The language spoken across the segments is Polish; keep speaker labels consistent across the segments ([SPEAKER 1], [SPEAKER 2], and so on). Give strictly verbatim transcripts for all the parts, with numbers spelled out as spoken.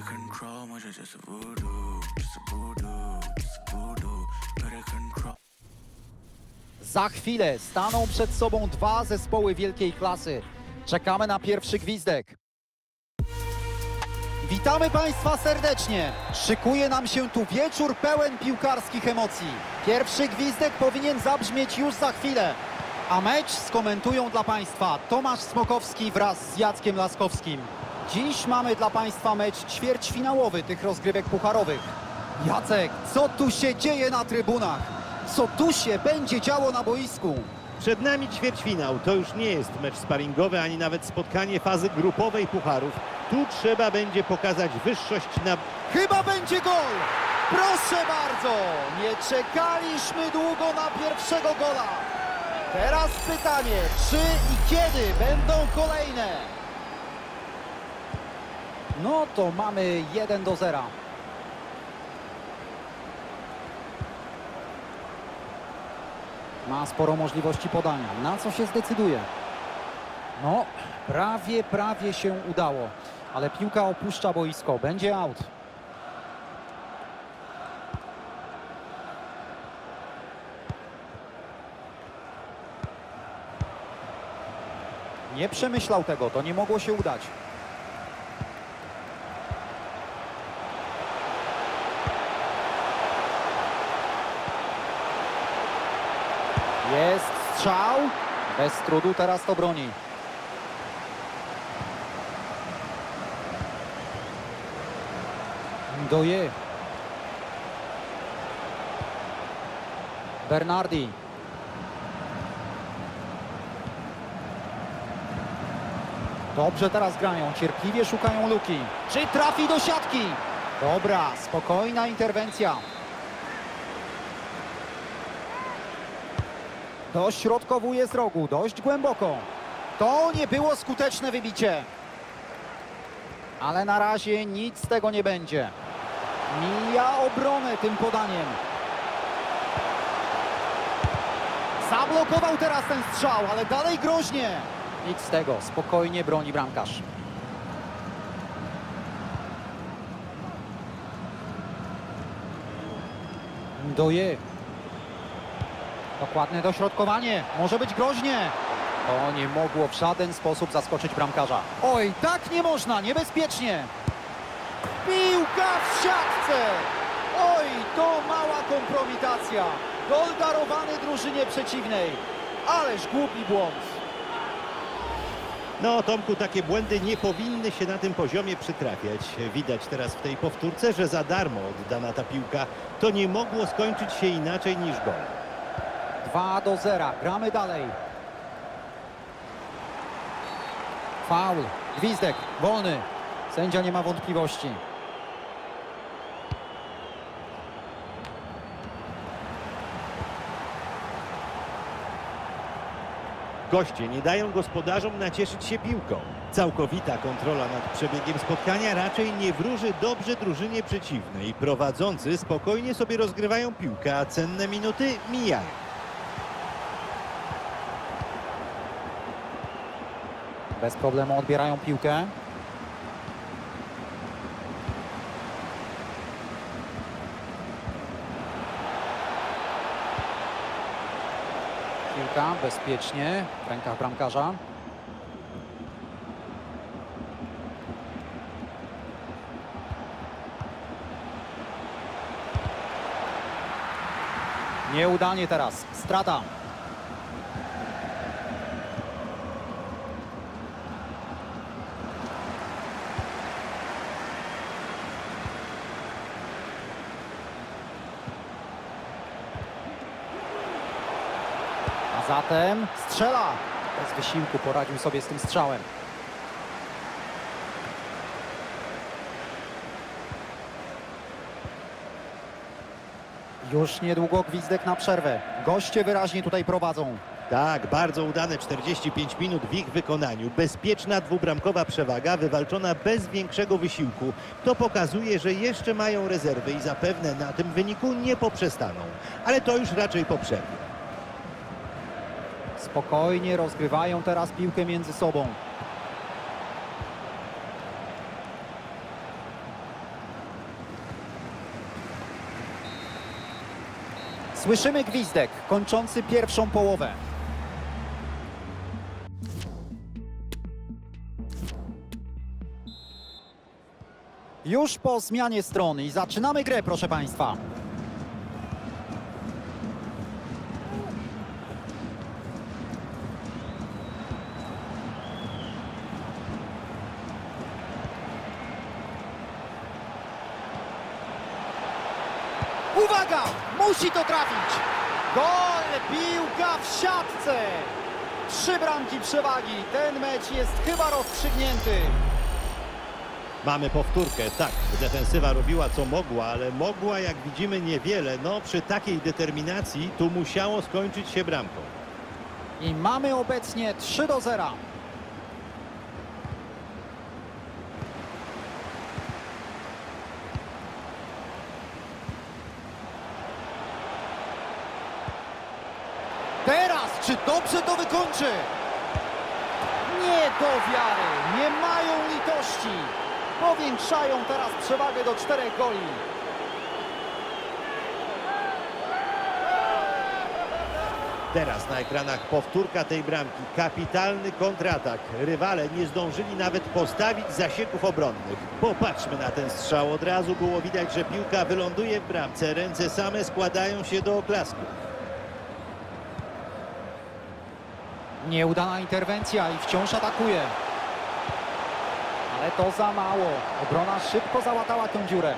[SPEAKER 1] Za chwilę staną przed sobą dwa zespoły wielkiej klasy. Czekamy na pierwszy gwizdek. Witamy Państwa serdecznie. Szykuje nam się tu wieczór pełen piłkarskich emocji. Pierwszy gwizdek powinien zabrzmieć już za chwilę. A mecz skomentują dla Państwa Tomasz Smokowski wraz z Jackiem Laskowskim. Dziś mamy dla Państwa mecz ćwierćfinałowy tych rozgrywek pucharowych. Jacek, co tu się dzieje na trybunach? Co tu się będzie działo na boisku?
[SPEAKER 2] Przed nami ćwierćfinał. To już nie jest mecz sparingowy, ani nawet spotkanie fazy grupowej pucharów. Tu trzeba będzie pokazać wyższość na...
[SPEAKER 1] Chyba będzie gol! Proszę bardzo! Nie czekaliśmy długo na pierwszego gola. Teraz pytanie, czy i kiedy będą kolejne? No to mamy jeden do zera. Ma sporo możliwości podania. Na co się zdecyduje? No, prawie, prawie się udało. Ale piłka opuszcza boisko. Będzie aut. Nie przemyślał tego. To nie mogło się udać. Jest strzał. Bez trudu teraz to broni. Ndoye. Bernardi. Dobrze teraz grają. Cierpliwie szukają luki. Czy trafi do siatki? Dobra, spokojna interwencja. Dośrodkowuje z rogu, dość głęboko. To nie było skuteczne wybicie. Ale na razie nic z tego nie będzie. Mija obronę tym podaniem. Zablokował teraz ten strzał, ale dalej groźnie. Nic z tego, spokojnie broni bramkarz. Ndoye. Dokładne dośrodkowanie. Może być groźnie. To nie mogło w żaden sposób zaskoczyć bramkarza. Oj, tak nie można, niebezpiecznie. Piłka w siatce. Oj, to mała kompromitacja. Gol darowany drużynie przeciwnej. Ależ głupi błąd.
[SPEAKER 2] No, Tomku, takie błędy nie powinny się na tym poziomie przytrafiać. Widać teraz w tej powtórce, że za darmo oddana ta piłka. To nie mogło skończyć się inaczej niż gol.
[SPEAKER 1] dwa do zera. Gramy dalej. Faul. Gwizdek. Wolny. Sędzia nie ma wątpliwości.
[SPEAKER 2] Goście nie dają gospodarzom nacieszyć się piłką. Całkowita kontrola nad przebiegiem spotkania raczej nie wróży dobrze drużynie przeciwnej. Prowadzący spokojnie sobie rozgrywają piłkę, a cenne minuty mijają.
[SPEAKER 1] Bez problemu odbierają piłkę. Piłka bezpiecznie w rękach bramkarza. Nieudanie teraz. Strata. A zatem strzela. Bez wysiłku poradził sobie z tym strzałem. Już niedługo gwizdek na przerwę. Goście wyraźnie tutaj prowadzą.
[SPEAKER 2] Tak, bardzo udane czterdzieści pięć minut w ich wykonaniu. Bezpieczna dwubramkowa przewaga wywalczona bez większego wysiłku. To pokazuje, że jeszcze mają rezerwy i zapewne na tym wyniku nie poprzestaną. Ale to już raczej po przerwie.
[SPEAKER 1] Spokojnie rozgrywają teraz piłkę między sobą. Słyszymy gwizdek kończący pierwszą połowę. Już po zmianie strony i zaczynamy grę, proszę Państwa. Uwaga! Musi to trafić! Gol! Piłka w siatce! Trzy bramki przewagi. Ten mecz jest chyba rozstrzygnięty.
[SPEAKER 2] Mamy powtórkę, tak, defensywa robiła co mogła, ale mogła, jak widzimy, niewiele. No, przy takiej determinacji tu musiało skończyć się bramką.
[SPEAKER 1] I mamy obecnie trzy do zera. Teraz, czy dobrze to wykończy? Nie do wiary, nie mają litości. Powiększają teraz przewagę do czterech goli.
[SPEAKER 2] Teraz na ekranach powtórka tej bramki. Kapitalny kontratak. Rywale nie zdążyli nawet postawić zasieków obronnych. Popatrzmy na ten strzał. Od razu było widać, że piłka wyląduje w bramce. Ręce same składają się do oklasku.
[SPEAKER 1] Nieudana interwencja i wciąż atakuje. Ale to za mało. Obrona szybko załatała tę dziurę.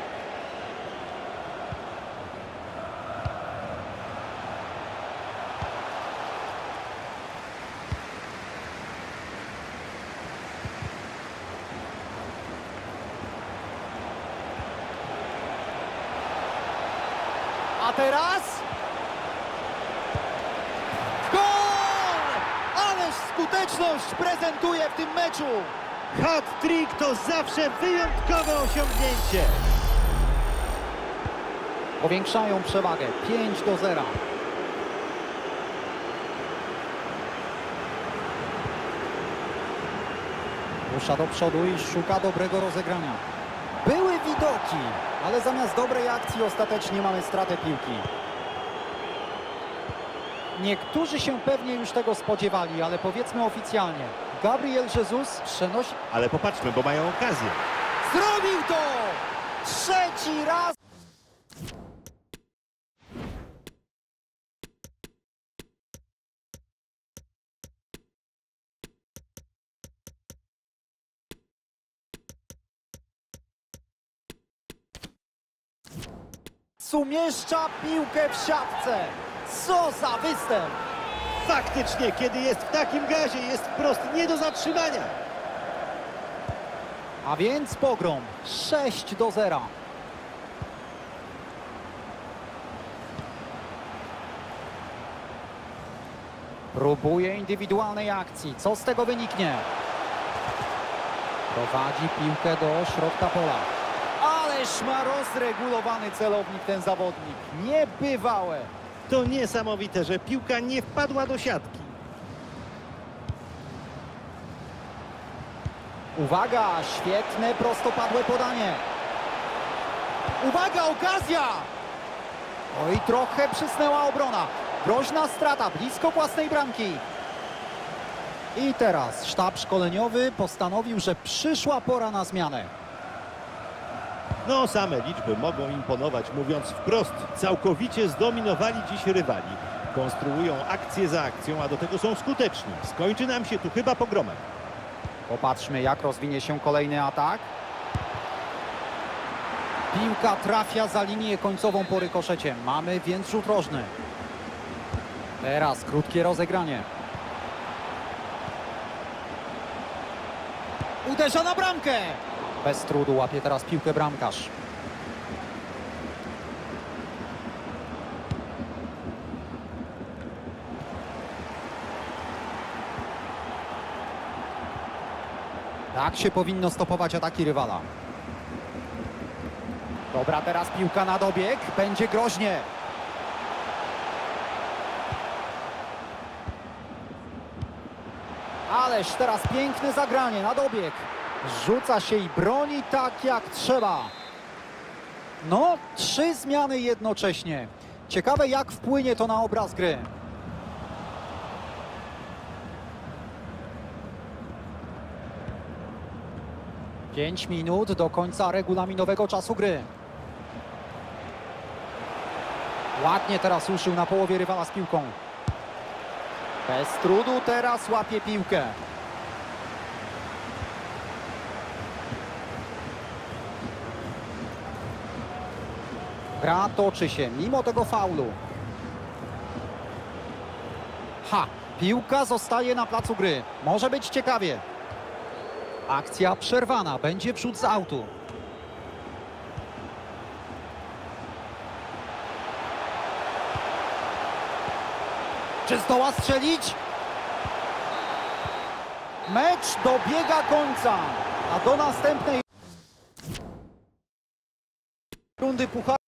[SPEAKER 1] A teraz... Gol! Ależ skuteczność prezentuje w tym meczu.
[SPEAKER 2] Hat-trick to zawsze wyjątkowe osiągnięcie.
[SPEAKER 1] Powiększają przewagę. pięć do zera. Rusza do przodu i szuka dobrego rozegrania. Były widoki, ale zamiast dobrej akcji ostatecznie mamy stratę piłki. Niektórzy się pewnie już tego spodziewali, ale powiedzmy oficjalnie. Gabriel Jesus przenosi...
[SPEAKER 2] Ale popatrzmy, bo mają okazję.
[SPEAKER 1] Zrobił to! Trzeci raz! Umieszcza piłkę w siatce. Co za występ!
[SPEAKER 2] Faktycznie, kiedy jest w takim gazie, jest wprost nie do zatrzymania.
[SPEAKER 1] A więc pogrom. sześć do zera. Próbuje indywidualnej akcji. Co z tego wyniknie? Prowadzi piłkę do środka pola. Ależ ma rozregulowany celownik ten zawodnik. Niebywałe.
[SPEAKER 2] To niesamowite, że piłka nie wpadła do siatki.
[SPEAKER 1] Uwaga, świetne prostopadłe podanie. Uwaga, okazja! Oj, trochę przysnęła obrona. Groźna strata, blisko własnej bramki. I teraz sztab szkoleniowy postanowił, że przyszła pora na zmianę.
[SPEAKER 2] No, same liczby mogą imponować, mówiąc wprost. Całkowicie zdominowali dziś rywali. Konstruują akcję za akcją, a do tego są skuteczni. Skończy nam się tu chyba pogromem.
[SPEAKER 1] Popatrzmy, jak rozwinie się kolejny atak. Piłka trafia za linię końcową po rykoszecie. Mamy więc rzut rożny. Teraz krótkie rozegranie. Uderza na bramkę. Bez trudu łapie teraz piłkę bramkarz. Tak się powinno stopować ataki rywala. Dobra, teraz piłka na dobieg. Będzie groźnie. Ależ teraz piękne zagranie na dobieg. Rzuca się i broni tak jak trzeba. No, trzy zmiany jednocześnie. Ciekawe, jak wpłynie to na obraz gry. Pięć minut do końca regulaminowego czasu gry. Ładnie teraz ruszył na połowie rywala z piłką. Bez trudu teraz łapie piłkę. Gra toczy się mimo tego faulu. Ha! Piłka zostaje na placu gry. Może być ciekawie. Akcja przerwana. Będzie przód z autu. Czy zdoła strzelić? Mecz dobiega końca. A do następnej rundy pucharu